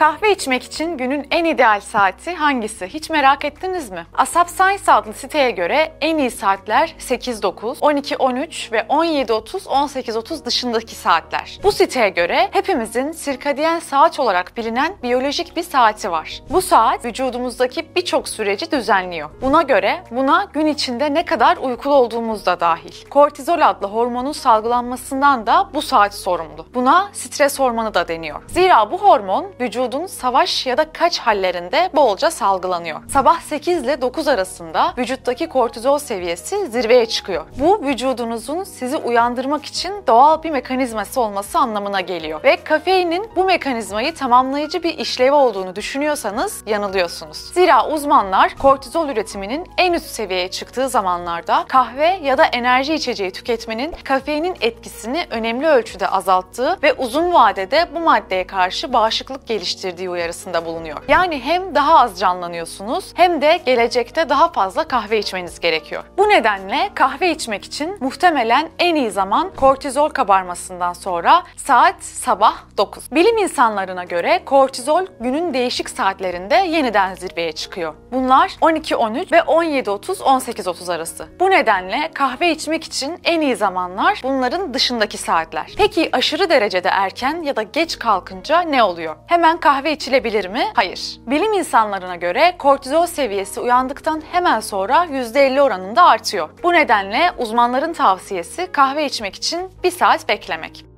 Kahve içmek için günün en ideal saati hangisi? Hiç merak ettiniz mi? Asap Science adlı siteye göre en iyi saatler 8-9, 12-13 ve 17-30-18-30 dışındaki saatler. Bu siteye göre hepimizin sirkadiyen saat olarak bilinen biyolojik bir saati var. Bu saat vücudumuzdaki birçok süreci düzenliyor. Buna göre buna gün içinde ne kadar uykulu olduğumuz da dahil. Kortizol adlı hormonun salgılanmasından da bu saat sorumlu. Buna stres hormonu da deniyor. Zira bu hormon vücudun savaş ya da kaç hallerinde bolca salgılanıyor. Sabah 8 ile 9 arasında vücuttaki kortizol seviyesi zirveye çıkıyor. Bu vücudunuzun sizi uyandırmak için doğal bir mekanizması olması anlamına geliyor. Ve kafeinin bu mekanizmayı tamamlayıcı bir işlevi olduğunu düşünüyorsanız yanılıyorsunuz. Zira uzmanlar kortizol üretiminin en üst seviyeye çıktığı zamanlarda kahve ya da enerji içeceği tüketmenin kafeinin etkisini önemli ölçüde azalttığı ve uzun vadede bu maddeye karşı bağışıklık geliştirdiği uyarısında bulunuyor. Yani hem daha az canlanıyorsunuz hem de gelecekte daha fazla kahve içmeniz gerekiyor. Bu nedenle kahve içmek için muhtemelen en iyi zaman kortizol kabarmasından sonra saat sabah 9. Bilim insanlarına göre kortizol günün değişik saatlerinde yeniden zirveye çıkıyor. Bunlar 12-13 ve 17-30-18-30 arası. Bu nedenle kahve içmek için en iyi zamanlar bunların dışındaki saatler. Peki aşırı derecede erken ya da geç kalkınca ne oluyor? Hemen kahve içilebilir mi? Hayır. Bilim insanlarına göre kortizol seviyesi uyandıktan hemen sonra %50 oranında artıyor. Bu nedenle uzmanların tavsiyesi kahve içmek için 1 saat beklemek.